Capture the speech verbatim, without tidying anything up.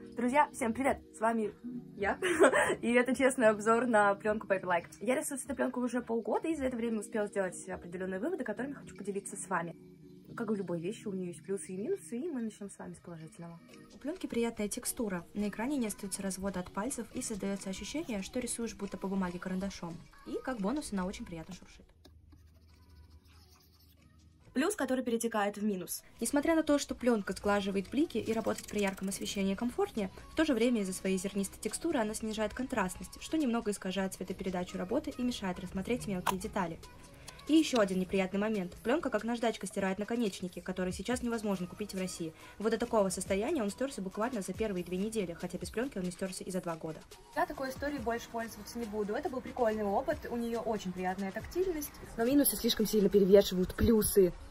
Друзья, всем привет! С вами я, и это честный обзор на пленку Paperlike. Я рисую эту пленку уже полгода, и за это время успела сделать определенные выводы, которыми хочу поделиться с вами. Как в любой вещи, у нее есть плюсы и минусы, и мы начнем с вами с положительного. У пленки приятная текстура, на экране не остаются развода от пальцев, и создается ощущение, что рисуешь будто по бумаге карандашом. И как бонус она очень приятно шуршит. Плюс, который перетекает в минус. Несмотря на то, что пленка сглаживает блики и работать при ярком освещении комфортнее, в то же время из-за своей зернистой текстуры она снижает контрастность, что немного искажает цветопередачу работы и мешает рассмотреть мелкие детали. И еще один неприятный момент. Пленка как наждачка стирает наконечники, которые сейчас невозможно купить в России. Вот до такого состояния он стерся буквально за первые две недели, хотя без пленки он не стерся и за два года. Я такой историей больше пользоваться не буду. Это был прикольный опыт, у нее очень приятная тактильность. Но минусы слишком сильно перевешивают плюсы.